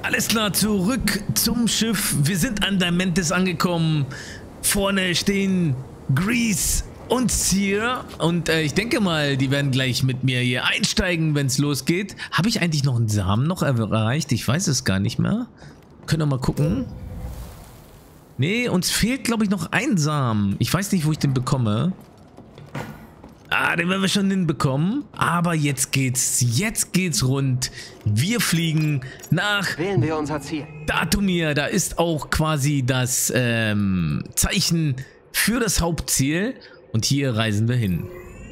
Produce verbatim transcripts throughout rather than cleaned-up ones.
Alles klar, zurück zum Schiff. Wir sind an der Mantis angekommen. Vorne stehen Grease und Cere. Und äh, ich denke mal, die werden gleich mit mir hier einsteigen, wenn es losgeht. Habe ich eigentlich noch einen Samen noch erreicht? Ich weiß es gar nicht mehr. Können wir mal gucken. Nee, uns fehlt, glaube ich, noch ein Samen. Ich weiß nicht, wo ich den bekomme. Ah, den werden wir schon hinbekommen. Aber jetzt geht's, jetzt geht's rund. Wir fliegen nach Wählen wir unser Ziel. Dathomir. Da ist auch quasi das ähm, Zeichen für das Hauptziel. Und hier reisen wir hin.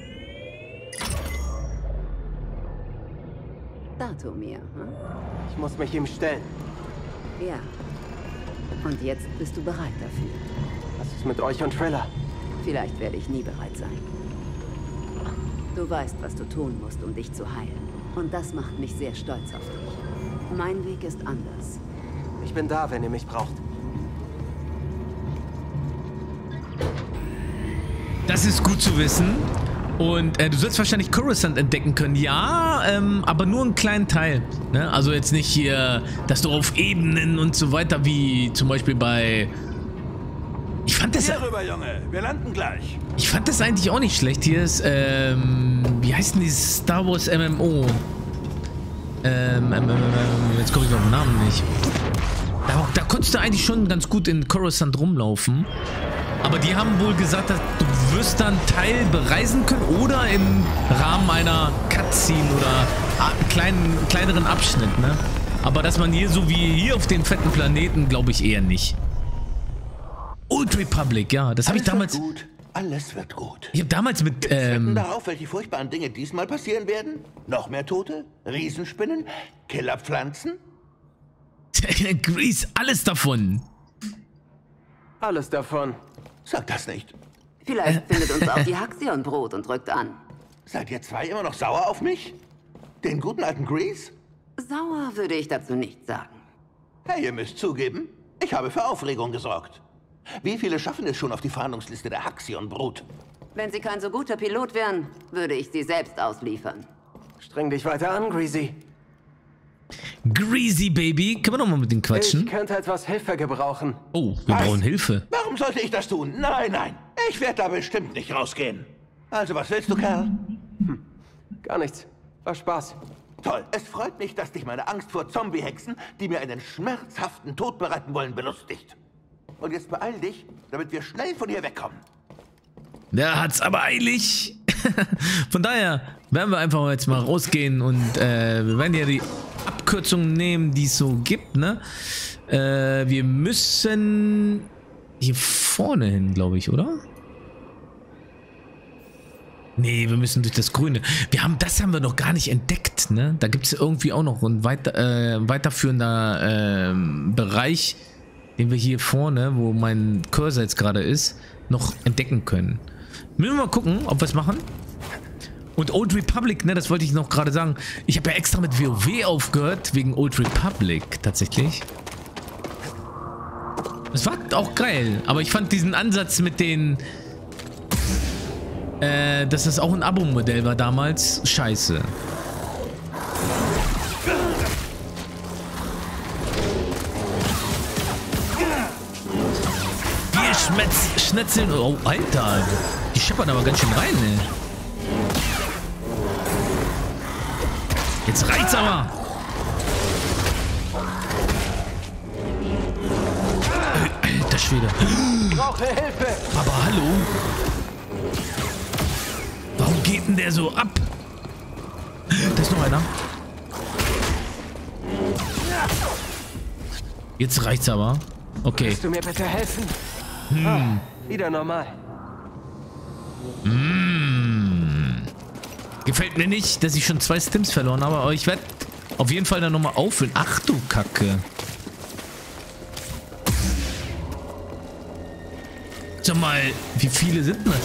Dathomir, hm? Ich muss mich ihm stellen. Ja. Und jetzt bist du bereit dafür. Was ist mit euch und Triller? Vielleicht werde ich nie bereit sein. Du weißt, was du tun musst, um dich zu heilen. Und das macht mich sehr stolz auf dich. Mein Weg ist anders. Ich bin da, wenn ihr mich braucht. Das ist gut zu wissen. Und äh, du sollst wahrscheinlich Coruscant entdecken können. Ja, ähm, aber nur einen kleinen Teil. Ne? Also jetzt nicht hier, dass du auf Ebenen und so weiter, wie zum Beispiel bei... Ich fand das... Hier rüber, Junge. Wir landen gleich. Ich fand das eigentlich auch nicht schlecht. Hier ist, ähm... wie heißt denn dieses Star Wars M M O? Ähm, ähm, ähm, jetzt komme ich auf den Namen nicht. Da, da konntest du eigentlich schon ganz gut in Coruscant rumlaufen. Aber die haben wohl gesagt, dass du wirst dann Teil bereisen können oder im Rahmen einer Cutscene oder einen kleinen, kleineren Abschnitt, ne? Aber dass man hier so wie hier auf den fetten Planeten, glaube ich eher nicht. Old Republic, ja, das habe ich damals... Alles wird gut. Alles wird gut. Ich habe damals mit... Gibt's Wetten Ähm, darauf, welche furchtbaren Dinge diesmal passieren werden? Noch mehr Tote? Riesenspinnen? Killerpflanzen? Grease, alles davon. Alles davon. Sag das nicht. Vielleicht findet uns auch die Haxion Brot und rückt an. Seid ihr zwei immer noch sauer auf mich? Den guten alten Grease? Sauer würde ich dazu nicht sagen. Hey, ihr müsst zugeben, ich habe für Aufregung gesorgt. Wie viele schaffen es schon auf die Fahndungsliste der Haxion-Brut? Wenn sie kein so guter Pilot wären, würde ich sie selbst ausliefern. Streng dich weiter an, Greasy. Greasy Baby, können wir noch mal mit dem quatschen? Ich könnte etwas Hilfe gebrauchen. Oh, wir Was? brauchen Hilfe. Warum sollte ich das tun? Nein, nein. Ich werde da bestimmt nicht rausgehen. Also, was willst du, Kerl? Gar nichts. War Spaß. Toll. Es freut mich, dass dich meine Angst vor Zombie-Hexen, die mir einen schmerzhaften Tod bereiten wollen, belustigt. Und jetzt beeil dich, damit wir schnell von hier wegkommen. Der hat's aber eilig. Von daher werden wir einfach jetzt mal rausgehen und äh, wir werden ja die Abkürzungen nehmen, die es so gibt, ne? Äh, wir müssen hier vorne hin, glaube ich, oder? Nee, wir müssen durch das Grüne. Wir haben, das haben wir noch gar nicht entdeckt, ne? Da gibt es irgendwie auch noch einen weiter, äh, weiterführender äh, Bereich, den wir hier vorne, wo mein Cursor jetzt gerade ist, noch entdecken können. Müssen wir mal gucken, ob wir es machen. Und Old Republic, ne, das wollte ich noch gerade sagen. Ich habe ja extra mit WoW aufgehört, wegen Old Republic, tatsächlich. Das war auch geil, aber ich fand diesen Ansatz mit den... Äh, dass das auch ein Abo-Modell war damals, scheiße. Wir schmetz, schnetzeln... Oh, Alter. Die scheppern aber ganz schön rein, ey. Jetzt reicht's aber. Alter Schwede. Ich brauche Hilfe. Aber hallo. Warum geht denn der so ab? Da ist noch einer. Jetzt reicht's aber. Okay. Kannst du mir bitte helfen? Hm. Ah, wieder normal. Mmh. Gefällt mir nicht, dass ich schon zwei Stims verloren habe, aber ich werde auf jeden Fall dann nochmal auffüllen. Ach du Kacke. Sag mal, wie viele sind das?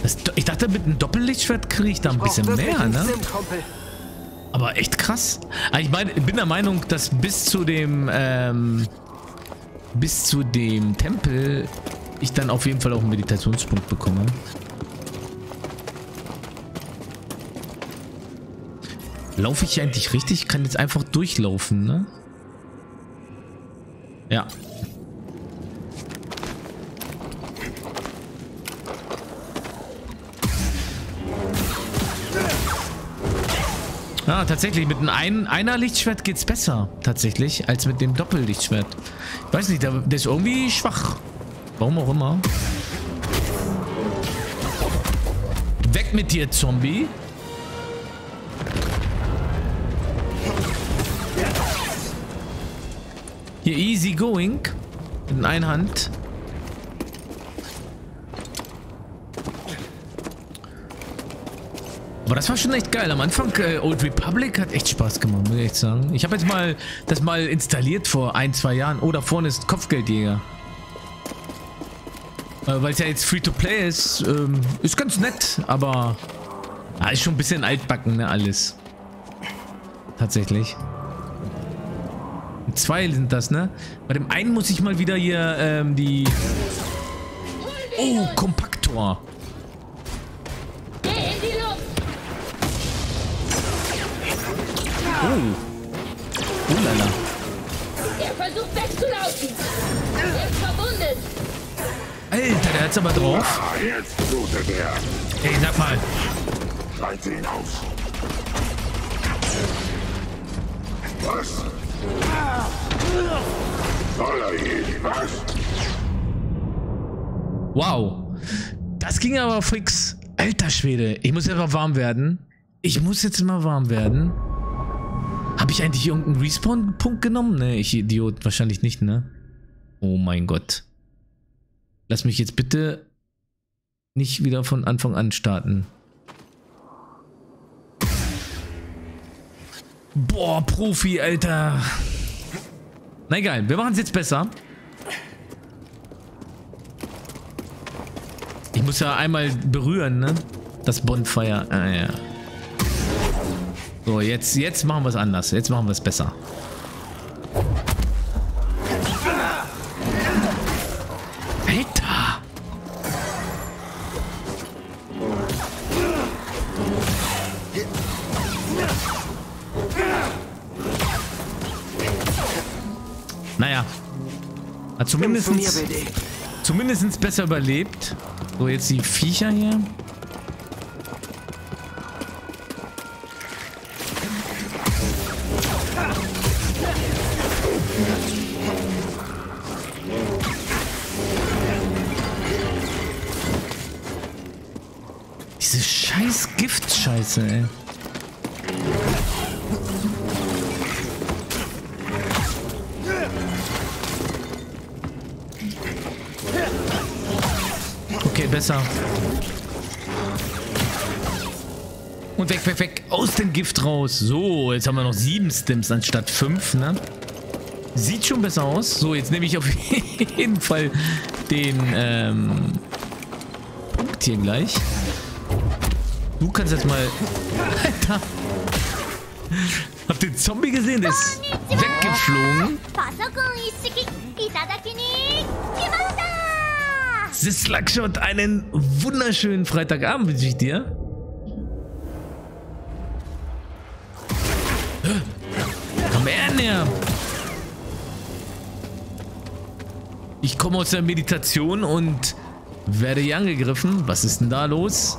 Das, ich dachte, mit einem Doppellichtschwert kriege ich da ein Ich brauch bisschen wirklich mehr, einen ne? Stimkumpel. Aber echt krass. Aber ich meine, bin der Meinung, dass bis zu dem, ähm, bis zu dem Tempel ich dann auf jeden Fall auch einen Meditationspunkt bekomme. Laufe ich hier eigentlich richtig? Ich kann jetzt einfach durchlaufen, ne? Ja. Ja, tatsächlich, mit einem ein einer Lichtschwert geht's besser, tatsächlich, als mit dem Doppellichtschwert. Ich weiß nicht, der, der ist irgendwie schwach. Warum auch immer. Weg mit dir, Zombie. Hier easy going. In einer Hand. Aber das war schon echt geil. Am Anfang äh, Old Republic hat echt Spaß gemacht, muss ich echt sagen. Ich habe jetzt mal das mal installiert vor ein, zwei Jahren. Oh, da vorne ist Kopfgeldjäger. Äh, Weil es ja jetzt Free-to-Play ist. Ähm, ist ganz nett, aber ah, ist schon ein bisschen altbacken, ne, alles. Tatsächlich. Zwei sind das, ne? Bei dem einen muss ich mal wieder hier ähm, die... Oh, Kompaktor. Oh. Oh lala. Er versucht wegzulaufen. Er ist verwundet. Alter, der hat's aber drauf. Ah, jetzt blutet er. Ey, sag mal. Schalt ihn aus. Was? Soll er hin, was? Wow. Das ging aber fix. Alter Schwede. Ich muss einfach warm werden. Ich muss jetzt mal warm werden. Habe ich eigentlich irgendeinen Respawn-Punkt genommen? Ne, ich Idiot. Wahrscheinlich nicht, ne? Oh mein Gott. Lass mich jetzt bitte nicht wieder von Anfang an starten. Boah, Profi, Alter. Na egal, wir machen es jetzt besser. Ich muss ja einmal berühren, ne? Das Bonfire. Ah, ja. So, jetzt, jetzt machen wir es anders. Jetzt machen wir es besser. Alter! Naja. Hat zumindest zumindest besser überlebt. So, jetzt die Viecher hier. Diese scheiß Giftscheiße, ey. Okay, besser. Und weg, weg, weg. Aus dem Gift raus. So, jetzt haben wir noch sieben Stims anstatt fünf, ne? Sieht schon besser aus. So, jetzt nehme ich auf jeden Fall den ähm, Punkt hier gleich. Du kannst jetzt mal... Alter. Habt ihr den Zombie gesehen? Der ist weggeflogen. Slugshot, einen wunderschönen Freitagabend wünsche ich dir. Komm her, näher. Ich komme aus der Meditation und werde hier angegriffen. Was ist denn da los?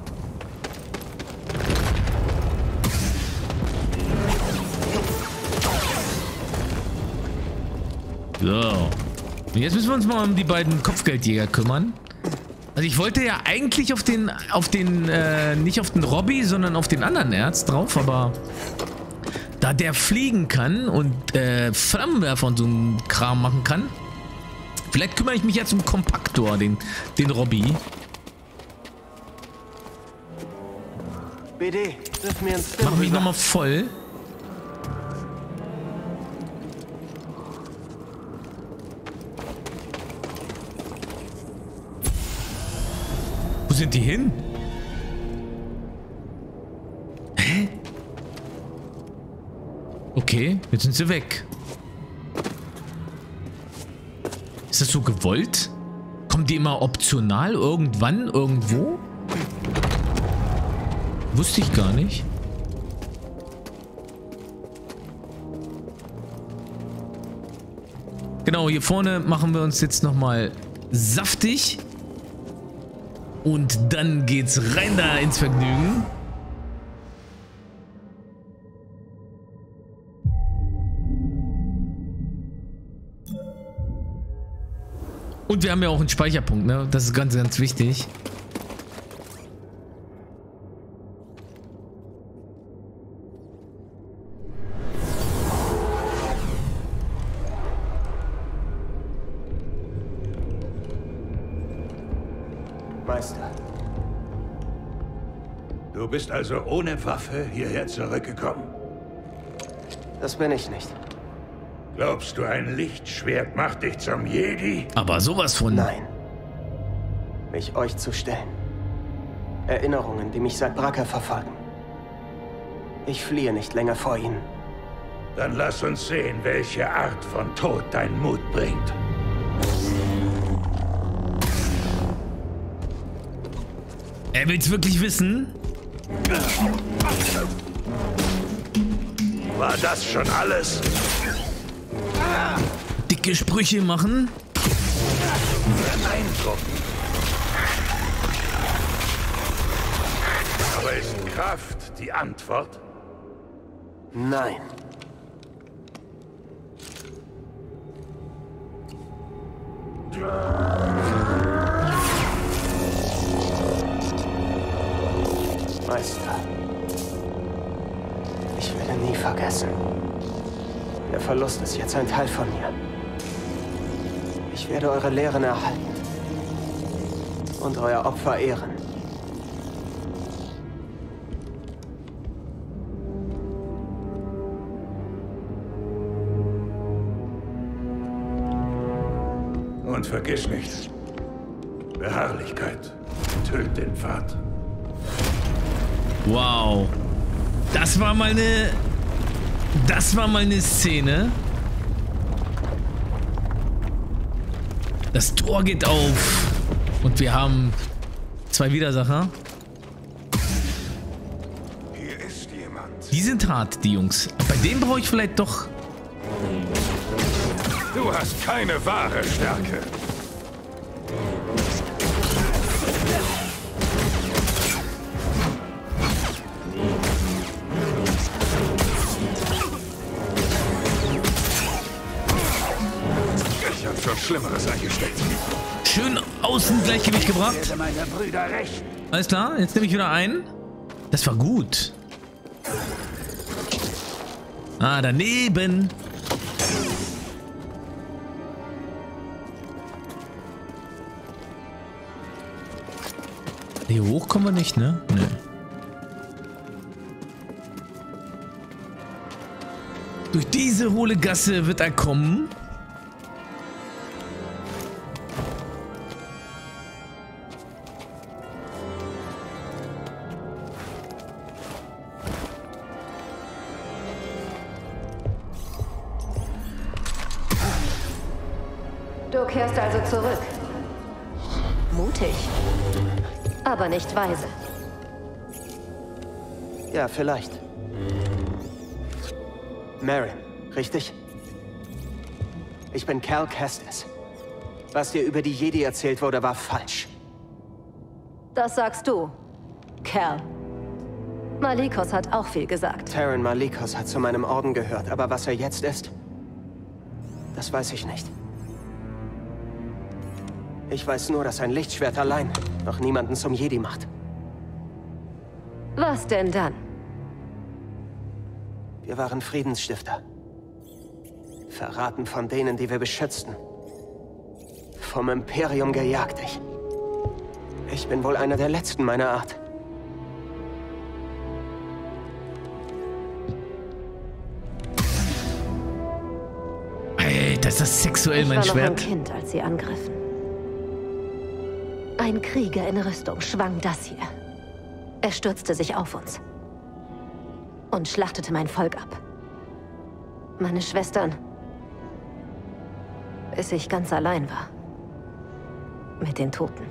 So. Und jetzt müssen wir uns mal um die beiden Kopfgeldjäger kümmern. Also ich wollte ja eigentlich auf den, auf den, äh, nicht auf den Robby, sondern auf den anderen Erz drauf, aber da der fliegen kann und äh, Flammenwerfer und so einen Kram machen kann, vielleicht kümmere ich mich jetzt um Kompaktor, den, den Robby. B D, wirf mir einen Stim Mach mich rüber. nochmal voll. sind die hin? Hä? Okay, jetzt sind sie weg. Ist das so gewollt? Kommen die immer optional irgendwann, irgendwo? Wusste ich gar nicht. Genau, hier vorne machen wir uns jetzt nochmal saftig. Und dann geht's rein da ins Vergnügen. Und wir haben ja auch einen Speicherpunkt, ne? Das ist ganz, ganz wichtig. Meister. Du bist also ohne Waffe hierher zurückgekommen? Das bin ich nicht. Glaubst du, ein Lichtschwert macht dich zum Jedi? Aber sowas von... Nein. Mich euch zu stellen. Erinnerungen, die mich seit Bracca verfolgen. Ich fliehe nicht länger vor ihnen. Dann lass uns sehen, welche Art von Tod dein Mut bringt. Er will's wirklich wissen? War das schon alles? Dicke Sprüche machen? Beeindruckend. Aber ist Kraft die Antwort? Nein. Meister. Ich werde nie vergessen. Der Verlust ist jetzt ein Teil von mir. Ich werde eure Lehren erhalten. Und euer Opfer ehren. Und vergiss nicht, Beharrlichkeit tötet den Pfad. Wow. Das war mal eine... Das war mal eine Szene. Das Tor geht auf. Und wir haben zwei Widersacher. Hier ist jemand. Die sind hart, die Jungs. Bei denen brauche ich vielleicht doch... Du hast keine wahre Stärke. Ich hab schon Schlimmeres eingesteckt. Schön Außengleichgewicht gebracht. Meine Brüder recht. Alles klar, jetzt nehme ich wieder ein. Das war gut. Ah, daneben. Hier hoch kommen wir nicht, ne? Nee. Durch diese hohle Gasse wird er kommen. Du kehrst also zurück. Mutig. Aber nicht weise. Ja, vielleicht. Merrin, richtig? Ich bin Cal Kestis. Was dir über die Jedi erzählt wurde, war falsch. Das sagst du, Cal. Malicos hat auch viel gesagt. Taron Malicos hat zu meinem Orden gehört, aber was er jetzt ist, das weiß ich nicht. Ich weiß nur, dass ein Lichtschwert allein noch niemanden zum Jedi macht. Was denn dann? Wir waren Friedensstifter. Verraten von denen, die wir beschützten. Vom Imperium gejagt. Ich. Ich bin wohl einer der letzten meiner Art. Alter, ist das sexuell, mein Ich war noch ein Schwert? Kind, als sie angriffen. Ein Krieger in Rüstung schwang das hier. Er stürzte sich auf uns und schlachtete mein Volk ab. Meine Schwestern, bis ich ganz allein war. Mit den Toten.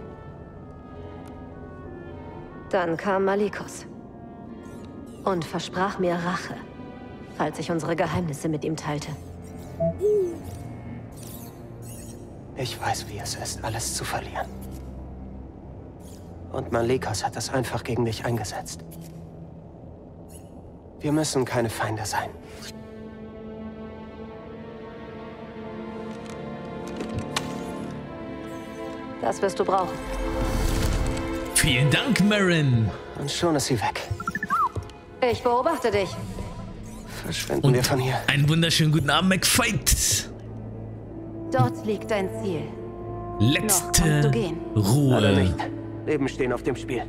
Dann kam Malikos und versprach mir Rache, falls ich unsere Geheimnisse mit ihm teilte. Ich weiß, wie es ist, alles zu verlieren. Und Malikos hat es einfach gegen dich eingesetzt. Wir müssen keine Feinde sein. Das wirst du brauchen. Vielen Dank, Merrin. Und schon ist sie weg. Ich beobachte dich. Verschwinden Und wir von hier. einen wunderschönen guten Abend, McFight. Dort liegt dein Ziel. Letzte Noch kannst du gehen. Leider Ruhe. nicht. Leben stehen auf dem Spiel.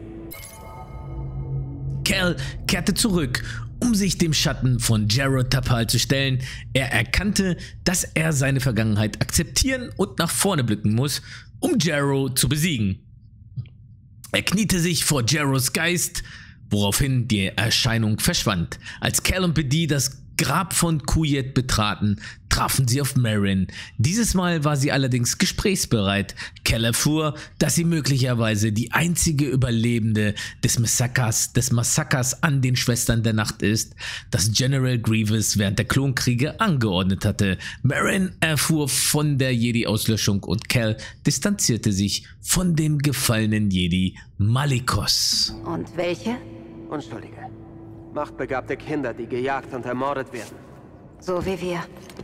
Cal kehrte zurück, um sich dem Schatten von Jaro Tapal zu stellen. Er erkannte, dass er seine Vergangenheit akzeptieren und nach vorne blicken muss, um Jaro zu besiegen. Er kniete sich vor Jaros Geist, woraufhin die Erscheinung verschwand. Als Cal und Bedi das Grab von Kuyet betraten, trafen sie auf Merrin. Dieses Mal war sie allerdings gesprächsbereit. Cal erfuhr, dass sie möglicherweise die einzige Überlebende des Massakers, des Massakers an den Schwestern der Nacht ist, das General Grievous während der Klonkriege angeordnet hatte. Merrin erfuhr von der Jedi-Auslöschung und Cal distanzierte sich von dem gefallenen Jedi Malikos. Und welche? Unschuldige. Machtbegabte Kinder, die gejagt und ermordet werden. So wie wir.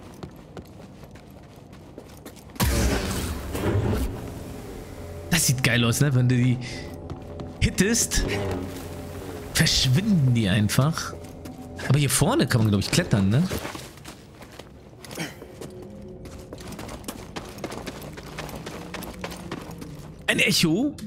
Das sieht geil aus, ne? Wenn du die hittest, verschwinden die einfach. Aber hier vorne kann man, glaube ich, klettern, ne? Ein Echo.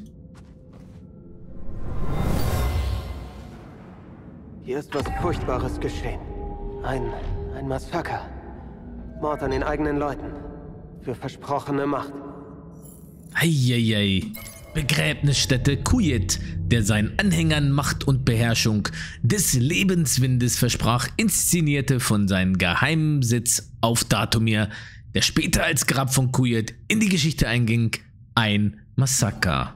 Hier ist was Furchtbares geschehen. Ein, ein Massaker. Mord an den eigenen Leuten. Für versprochene Macht. Eieiei. Begräbnisstätte Kuyet, der seinen Anhängern Macht und Beherrschung des Lebenswindes versprach, inszenierte von seinem geheimen Sitz auf Dathomir, der später als Grab von Kuyet in die Geschichte einging, ein Massaker.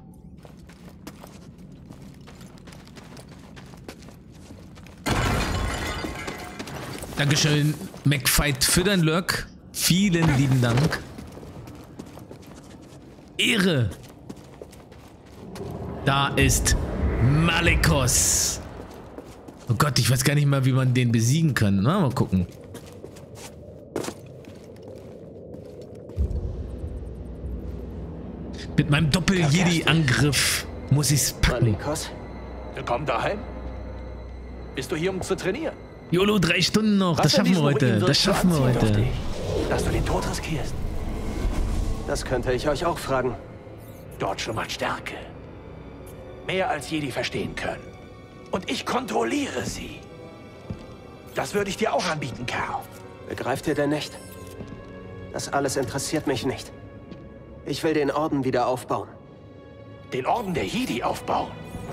Dankeschön, McFight, für dein Lurk. Vielen lieben Dank. Ehre. Da ist Malikos. Oh Gott, ich weiß gar nicht mal, wie man den besiegen kann. Na, mal gucken. Mit meinem Doppel-Jedi-Angriff muss ich's packen. Malikos? Willkommen daheim. Bist du hier, um zu trainieren? YOLO, drei Stunden noch. Das schaffen wir heute. Das schaffen wir heute. Dass du den Tod riskierst. Das könnte ich euch auch fragen. Dort schlummert Stärke. Mehr als Jedi verstehen können. Und ich kontrolliere sie. Das würde ich dir auch anbieten, Kerl. Begreift ihr denn nicht? Das alles interessiert mich nicht. Ich will den Orden wieder aufbauen. Den Orden der Jedi aufbauen?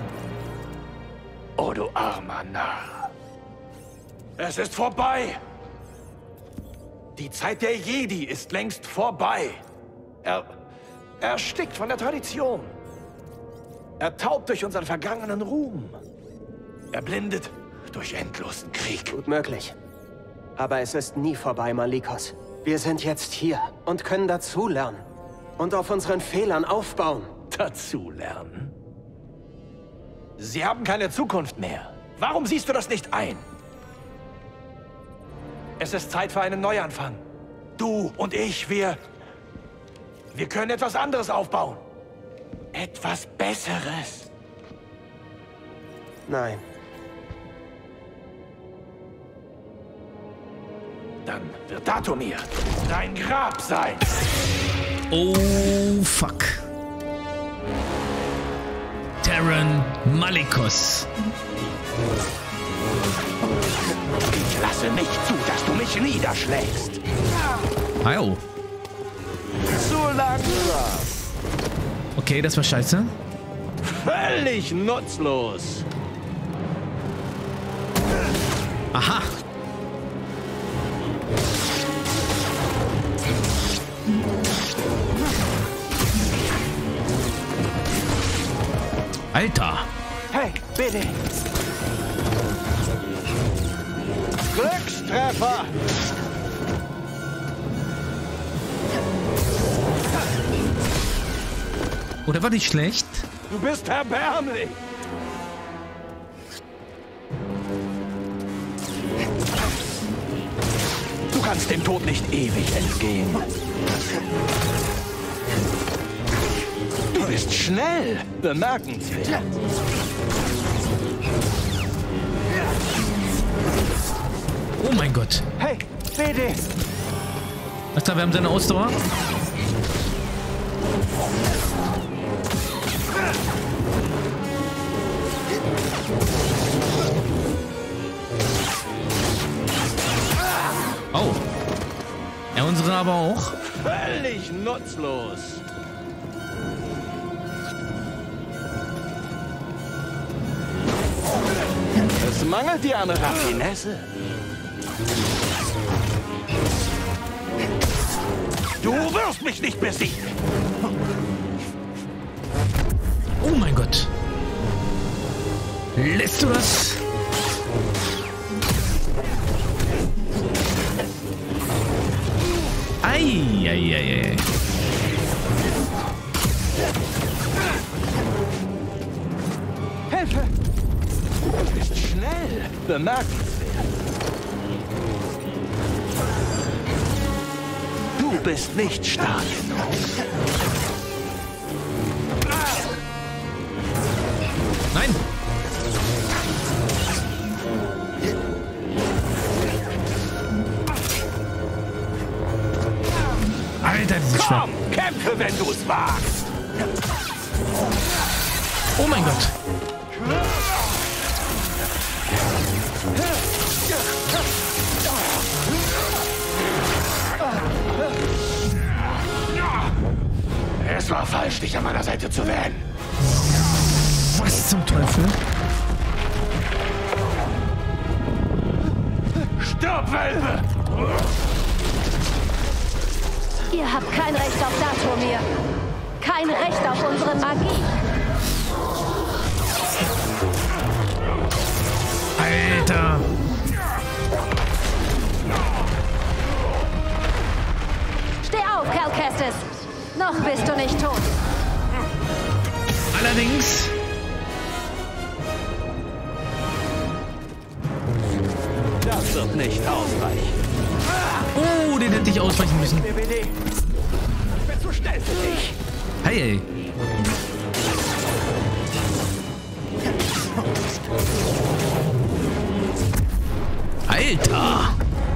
Oh, du armer Narr. Es ist vorbei. Die Zeit der Jedi ist längst vorbei. Er... er erstickt von der Tradition. Er taubt durch unseren vergangenen Ruhm. Er blindet durch endlosen Krieg. Gut möglich. Aber es ist nie vorbei, Malikos. Wir sind jetzt hier und können dazulernen. Und auf unseren Fehlern aufbauen. Dazulernen? Sie haben keine Zukunft mehr. Warum siehst du das nicht ein? Es ist Zeit für einen Neuanfang. Du und ich, wir... Wir können etwas anderes aufbauen. Etwas Besseres. Nein. Dann wird Dathomir dein Grab sein. Oh, fuck. Terran Malikos. Ich lasse nicht zu, dass du mich niederschlägst. Au. Zu langsam. Okay, das war scheiße. Völlig nutzlos. Aha. Alter. Hey, bitte. Glückstreffer. Oder war nicht schlecht? Du bist erbärmlich. Du kannst dem Tod nicht ewig entgehen. Du bist schnell. Bemerkenswert. Oh mein Gott. Hey, bitte. Ach da, wir haben seine Ausdauer. Oh. Ja, unsere aber auch. Völlig nutzlos. Es mangelt dir an Raffinesse. Du wirst mich nicht besiegen. Oh mein Gott. Lässt du das? Eieiei. Hilfe! Du bist schnell. Bemerkenswert. Du bist nicht stark genug. Nein. Alter, dieses Schwach. Komm, kämpfe, wenn du es wagst. Oh mein Gott. Es war falsch, dich an meiner Seite zu wählen. Was zum Teufel? Stirb, Welpe! Ihr habt kein Recht auf Datomir. Kein Recht auf unsere Magie. Alter. Steh auf, Cal Kestis. Noch bist du nicht tot. Allerdings. Das wird nicht ausreichen. Oh, den hätte ich ausweichen müssen. B B D. Ich bin zu schnell für dich. Hey, ey. Alter.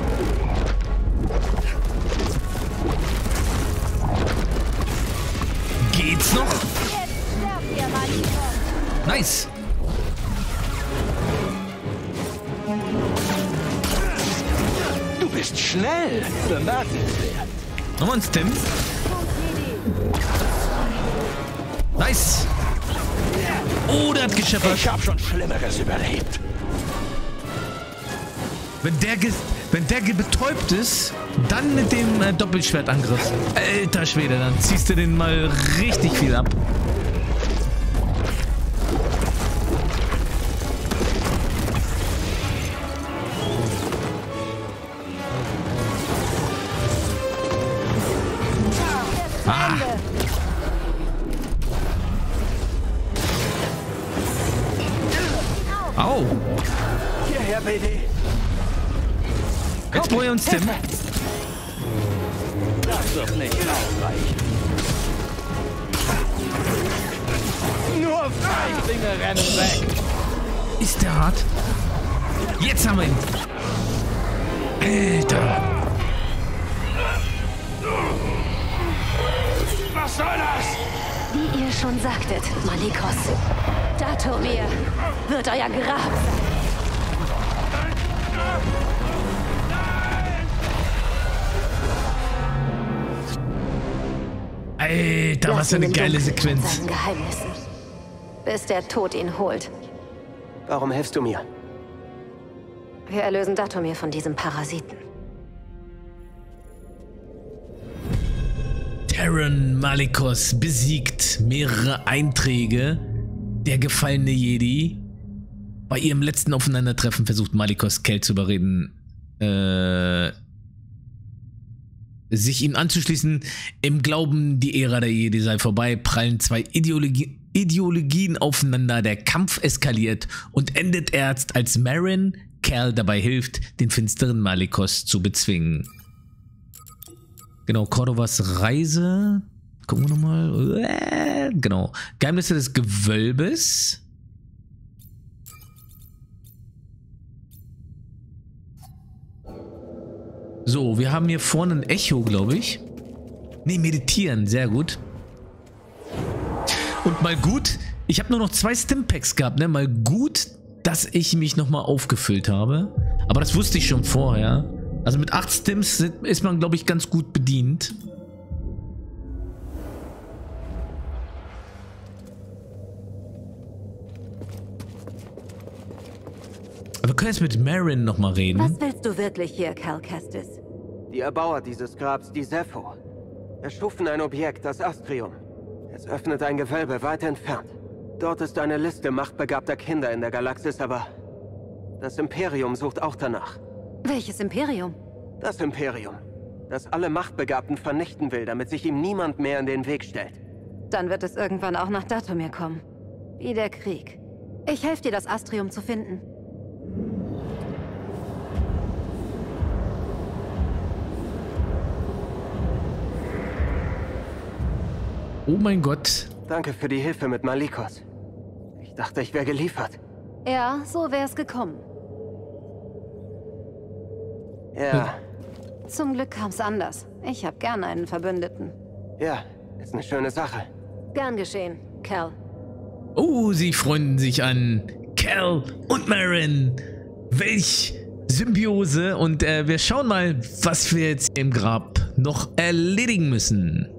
Geht's noch? Nice. Du bist schnell. Bemerkenswert. Nochmal ein Stim. Nice. Oh, der hat gescheppert. Ich hab schon Schlimmeres überlebt. Wenn der, ge wenn der ge betäubt ist, dann mit dem äh, Doppelschwertangriff. Alter Schwede, dann ziehst du den mal richtig viel ab. Ah. Au. Hierher, Baby. Jetzt brauchen wir uns Tim. Das wird nicht ausreichen. Nur Feiglinge rennen weg. Ist der hart? Jetzt haben wir ihn. Alter. Was soll das? Wie ihr schon sagtet, Malikos, Datomir wird euer Grab sein. Alter, Lass was für ihn eine im geile Dunkeln mit Sequenz. seinen Geheimnissen, bis der Tod ihn holt. Warum hilfst du mir? Wir erlösen Dathomir von diesem Parasiten. Taron Malicos besiegt mehrere Einträge. Der gefallene Jedi. Bei ihrem letzten Aufeinandertreffen versucht Malicos Kel zu überreden, äh, sich ihm anzuschließen. Im Glauben, die Ära der Jedi sei vorbei, prallen zwei Ideologie Ideologien aufeinander. Der Kampf eskaliert und endet erst, als Merrin Cal dabei hilft, den finsteren Malicos zu bezwingen. Genau, Cordovas Reise. Gucken wir nochmal. Genau. Geheimnisse des Gewölbes. So, wir haben hier vorne ein Echo, glaube ich. Ne, meditieren. Sehr gut. Und mal gut, ich habe nur noch zwei Stimpacks gehabt, ne? Mal gut, dass ich mich nochmal aufgefüllt habe. Aber das wusste ich schon vorher. Also mit acht Stims ist man, glaube ich, ganz gut bedient. Aber wir können jetzt mit Merrin nochmal reden. Was willst du wirklich hier, Cal Kestis? Die Erbauer dieses Grabs, die Zepho, erschufen ein Objekt, das Astrium. Es öffnet ein Gewölbe weit entfernt. Dort ist eine Liste machtbegabter Kinder in der Galaxis, aber das Imperium sucht auch danach. Welches Imperium? Das Imperium, das alle Machtbegabten vernichten will, damit sich ihm niemand mehr in den Weg stellt. Dann wird es irgendwann auch nach Dathomir kommen. Wie der Krieg. Ich helfe dir, das Astrium zu finden. Oh mein Gott. Danke für die Hilfe mit Malicos. Ich dachte, ich wäre geliefert. Ja, so wäre es gekommen. Ja. Zum Glück kam es anders. Ich habe gern einen Verbündeten. Ja, ist eine schöne Sache. Gern geschehen, Cal. Oh, sie freunden sich an. Cal und Merrin. Welch Symbiose. Und äh, wir schauen mal, was wir jetzt im Grab noch erledigen müssen.